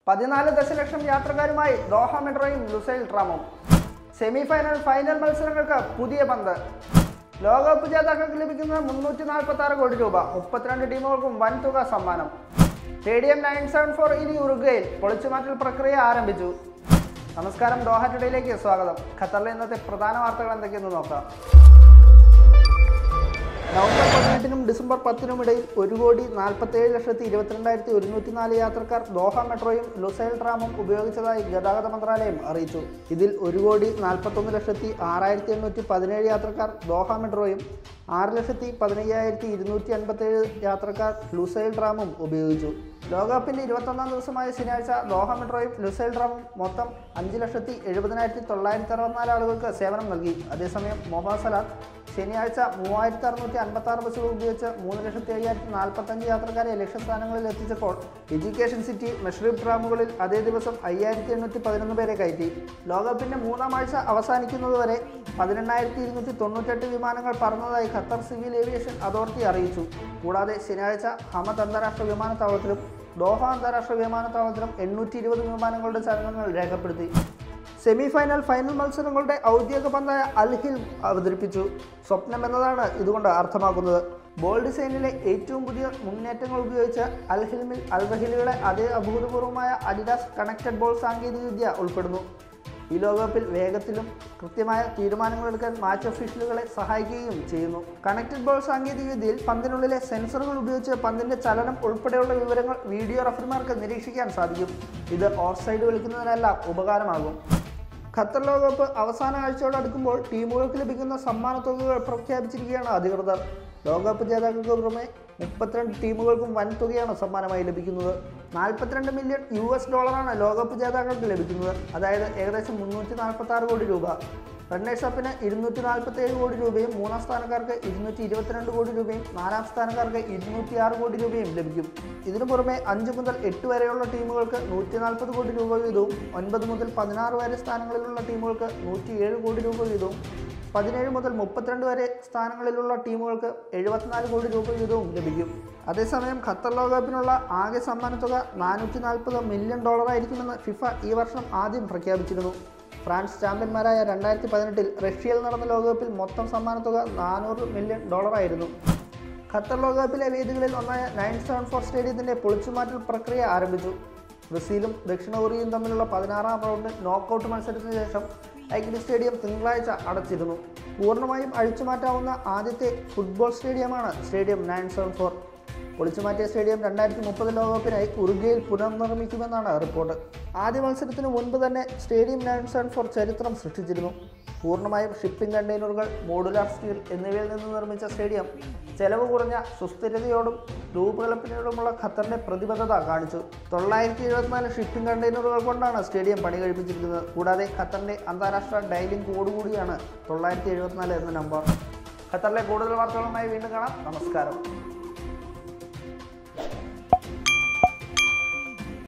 14 ദശലക്ഷം യാത്രക്കാരുമായി ദോഹ മെട്രോയും ലുസൈൽ ട്രാമും. സെമിഫൈനൽ ഫൈനൽ മത്സരങ്ങൾക്ക് പുതിയ പന്ത്. ലോകകപ്പ് ജേതാക്കൾക്ക് ലഭിക്കുന്ന 346 കോടി രൂപ. 32 ടീമുകൾക്കും വൻതുക സമ്മാനം. സ്റ്റേഡിയം 974 ഇനി ഉറുഗ്വേയിൽ. പൊളിച്ചുമാറ്റൽ പ്രക്രിയ ആരംഭിച്ചു. നമസ്കാരം, ദോഹ ടുഡേയിലേക്ക് സ്വാഗതം. ഖത്തറിലെ ഇന്നത്തെ പ്രധാന വാർത്തകൾ എന്തൊക്കെയെന്ന് നോക്കാം. നവംബർ 18-നും ഡിസംബർ 10-നും ഇടയിൽ 1,47,22,104 യാത്രക്കാർ ദോഹ മെട്രോയും ലുസൈൽ ട്രാമും ഉപയോഗിച്ചതായി ഗതാഗത മന്ത്രാലയം അറിയിച്ചു. ഇതിൽ 1,41,06,817 യാത്രക്കാർ ദോഹ മെട്രോയും 6,15,257 യാത്രക്കാർ ലുസൈൽ ട്രാമും ഉപയോഗിച്ചു. ലോകകപ്പിന്റെ 21-ാം ദിവസമായ ശനിയാഴ്ച ദോഹ മെട്രോയും ലുസൈൽ ട്രാമും മൊത്തം 5,70,964 ആളുകൾക്ക് സേവനം നൽകി. അതേസമയം മൊബാസലാത്ത് ശനിയാഴ്ച 3,656 ബസ്സുകൾ ഉപയോഗിച്ച് 3,05,045 യാത്രക്കാരെ ലക്ഷ്യസ്ഥാനങ്ങളിൽ എത്തിച്ചപ്പോൾ എഡ്യൂക്കേഷൻ സിറ്റി, മെഷ്റിബ് ട്രാമുകളിൽ അതേ ദിവസം 5,811 പേരെ കയറ്റി. ലോകകപ്പിന്റെ 3-ാം ആഴ്ച അവസാനിക്കുന്നതുവരെ 18,298 വിമാനങ്ങൾ പറന്നതായി ഖത്തർ സിവിൽ ഏവിയേഷൻ അതോറിറ്റി അറിയിച്ചു. കൂടാതെ ശനിയാഴ്ച ഹമദ് അന്താരാഷ്ട്ര വിമാനത്താവളത്തിലും ദോഹ അന്താരാഷ്ട്ര വിമാനത്താവളത്തിലും 820 വിമാനങ്ങളുടെ ചലനങ്ങൾ രേഖപ്പെടുത്തി. സെമിഫൈനൽ ഫൈനൽ മത്സരങ്ങളുടെ ഔദ്യോഗിക പന്തായ അൽ ഹിൽ അവതരിപ്പിച്ചു. സ്വപ്നം എന്നതാണ് ഇതുകൊണ്ട് അർത്ഥമാക്കുന്നത്. ബോൾ ഡിസൈനിലെ ഏറ്റവും പുതിയ മുന്നേറ്റങ്ങൾ ഉപയോഗിച്ച് അൽ ഹിൽമിൽ അൽ റഹിലിയുടെ അതേ അഭൂതപൂർവമായ അഡിഡാസ് കണക്റ്റഡ് ബോൾ സാങ്കേതികവിദ്യ ഉൾപ്പെടുന്നു. ഈ ലോകകപ്പിൽ വേഗത്തിലും കൃത്യമായ തീരുമാനങ്ങളെടുക്കാൻ മാച്ച് ഒഫീഷ്യലുകളെ സഹായിക്കുകയും ചെയ്യുന്നു. കണക്റ്റഡ് ബോൾ സാങ്കേതികവിദ്യയിൽ പന്തിനുള്ളിലെ സെൻസറുകൾ ഉപയോഗിച്ച് പന്തിന്റെ ചലനം ഉൾപ്പെടെയുള്ള വിവരങ്ങൾ വീഡിയോ റഫറിമാർക്ക് നിരീക്ഷിക്കാൻ സാധിക്കും. ഇത് ഓഫ്സൈഡ് വിളിക്കുന്നതിനെല്ലാം ഉപകാരമാകും. ഖത്തർ ലോകകപ്പ് അവസാന ആഴ്ചയോടടുക്കുമ്പോൾ ടീമുകൾക്ക് ലഭിക്കുന്ന സമ്മാന തുകകൾ പ്രഖ്യാപിച്ചിരിക്കുകയാണ് അധികൃതർ. ലോകകപ്പ് ജേതാക്കൾക്ക് പുറമെ 32 ടീമുകൾക്കും വൻ തുകയാണ് സമ്മാനമായി ലഭിക്കുന്നത്. $42 മില്യൺ ലോകകപ്പ് ജേതാക്കൾക്ക് ലഭിക്കുന്നത്. അതായത് ഏകദേശം 346 കോടി രൂപ. റണ്ണേഴ്സ് അപ്പിന് 247 കോടി രൂപയും 3-ാം സ്ഥാനക്കാർക്ക് 222 കോടി രൂപയും 4-ാം സ്ഥാനക്കാർക്ക് 206 കോടി രൂപയും ലഭിക്കും. ഇതിനു പുറമെ 5 മുതൽ 8 വരെയുള്ള ടീമുകൾക്ക് 140 കോടി രൂപ വീതവും 9 മുതൽ 16 വരെ സ്ഥാനങ്ങളിലുള്ള ടീമുകൾക്ക് 107 കോടി രൂപ വീതവും 17 മുതൽ 32 വരെ സ്ഥാനങ്ങളിലുള്ള ടീമുകൾക്ക് 74 കോടി രൂപ വീതവും ലഭിക്കും. അതേസമയം ഖത്തർ ലോകകപ്പിനുള്ള ആകെ സമ്മാനത്തുക $440 മില്യൺ ആയിരിക്കുമെന്ന് ഫിഫ ഈ വർഷം ആദ്യം പ്രഖ്യാപിച്ചിരുന്നു. ഫ്രാൻസ് ചാമ്പ്യന്മാരായ 2018-ൽ റഷ്യയിൽ നടന്ന ലോകകപ്പിൽ മൊത്തം സമ്മാനത്തുക $400 മില്യൺ ആയിരുന്നു. ഖത്തർ ലോകകപ്പിലെ വേദികളിൽ ഒന്നായ 974 സ്റ്റേഡിയത്തിന്റെ പൊളിച്ചുമാറ്റൽ പ്രക്രിയ ആരംഭിച്ചു. ബ്രസീലും ദക്ഷിണ കൊറിയയും തമ്മിലുള്ള 16-ാം റൗണ്ട് നോക്കൌട്ട് മത്സരത്തിന് ശേഷം ഐക്യു സ്റ്റേഡിയം തിങ്കളാഴ്ച അടച്ചിരുന്നു. പൂർണ്ണമായും അഴിച്ചുമാറ്റാവുന്ന ആദ്യത്തെ ഫുട്ബോൾ സ്റ്റേഡിയമാണ് സ്റ്റേഡിയം 974. പൊളിച്ചുമാറ്റിയ സ്റ്റേഡിയം 2030 ലോകകപ്പിനായി ഉറുഗ്വേയിൽ പുനർനിർമ്മിക്കുമെന്നാണ് റിപ്പോർട്ട്. ആദ്യ മത്സരത്തിന് മുൻപ് തന്നെ സ്റ്റേഡിയം 974 ചരിത്രം സൃഷ്ടിച്ചിരുന്നു. പൂർണ്ണമായും ഷിപ്പിംഗ് കണ്ടെയ്നറുകൾ, മോഡുലാർ സ്റ്റീൽ എന്നിവയിൽ നിന്ന് നിർമ്മിച്ച സ്റ്റേഡിയം ചെലവ് കുറഞ്ഞ സുസ്ഥിരതയോടും രൂപകൽപ്പനയോടുമുള്ള ഖത്തറിന്റെ പ്രതിബദ്ധത കാണിച്ചു. 974 ഷിപ്പിംഗ് കണ്ടെയ്നറുകൾ കൊണ്ടാണ് സ്റ്റേഡിയം പണി കഴിപ്പിച്ചിരിക്കുന്നത്. കൂടാതെ ഖത്തറിന്റെ അന്താരാഷ്ട്ര ഡയലിംഗ് കോഡ് കൂടിയാണ് 974 എന്ന നമ്പർ. ഖത്തറിലെ കൂടുതൽ വാർത്തകളുമായി വീണ്ടും കാണാം. നമസ്കാരം.